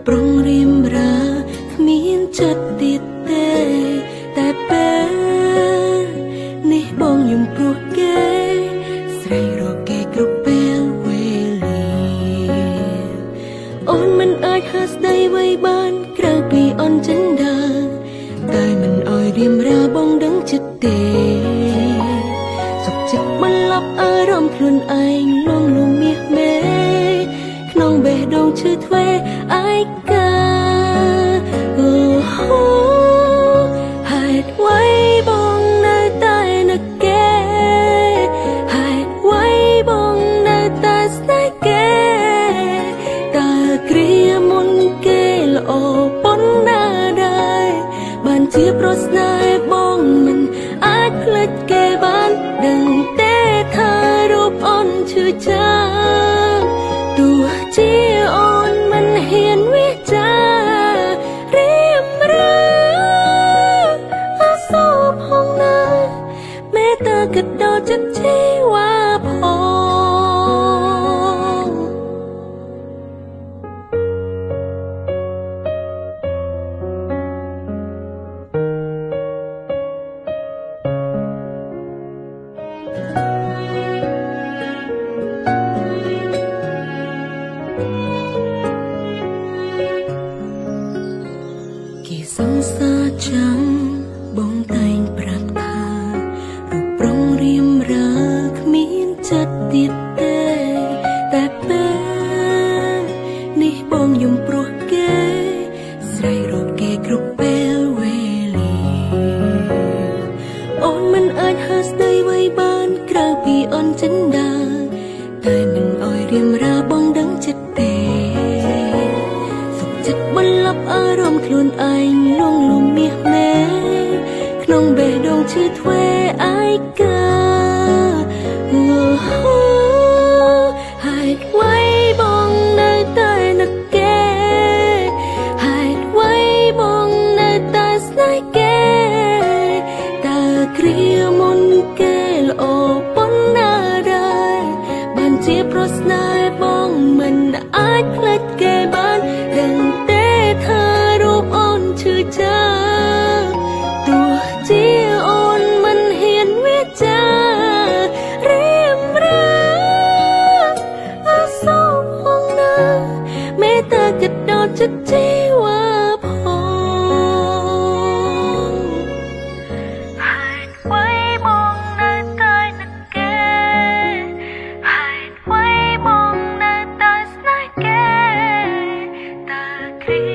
ប្រុងរៀមរាគ្មានចិត្តទៀតទេតែពេលនេះបងយំព្រោះគេស្រីរកគេគ្រប់ពេលវេលាអូនមិនអាចហាស្ដីអ្វីបានក្រៅពីអូនចិនដាតែមិនអោយរៀមរាបងដឹងចិត្តទេសុខចិត្តបន្លប់អារម្មណ៍ខ្លួនឯងលងលំមាសមេក្នុងបេះដូងឈឺធ្វេឯកាអូហូហេតុអ្វីបងនៅតែនឹកគេហេតុអ្វីបងនៅតែស្នេហ៍គេតើគ្រាមុនគេល្អប៉ុណ្ណាដែរបានជាប្រស្នេហ៍បងមិនអាចភ្លេចគេបានដឹងទេថារូបអូនឈឺចាំទោះជាអូនមិនហ៊ានវាចារៀមរាអសូរផងណាមេត្តាគិតដល់ចិត្តជីវ៉ាផងគេសង្សារចាំបងតែងប្រាប់ថារូបប្រុងរៀមរាគ្មានចិត្តទៀតទេតែពេលនេះបងយំព្រោះគេស្រីរកគេគ្រប់ពេលវេលាអូនមិនអាចហាស្ដីអ្វីបានក្រៅពីអូនចិនដាតែមិនអោយរៀមរាបងដឹងចិត្តទេចិត្តបន្លប់អារម្មណ៍ខ្លួនឯងលងលំមាសមេក្នុងបេះដូងឈឺធ្វេឯកាអូហូហេតុអ្វីបងនៅតែនឹកគេហេតុអ្វីបងនៅតែស្នេហ៍គេតើគ្រាមុនគេល្អប៉ុណ្ណាដែរបានជាប្រស្នេហ៍បងមិនអាចភ្លេចគេបានដឹងទេថារូបអូនឈឺចាំទោះជាអូនមិនហ៊ានវាចារៀមរាអសូរផងណាមេត្តាគិតដល់ចិត្តជីវ៉ាផងហេតុអ្វីបងនៅតែនឹកគេហេតុអ្វីបងនៅតែស្នេហ៍គេតើគ្រា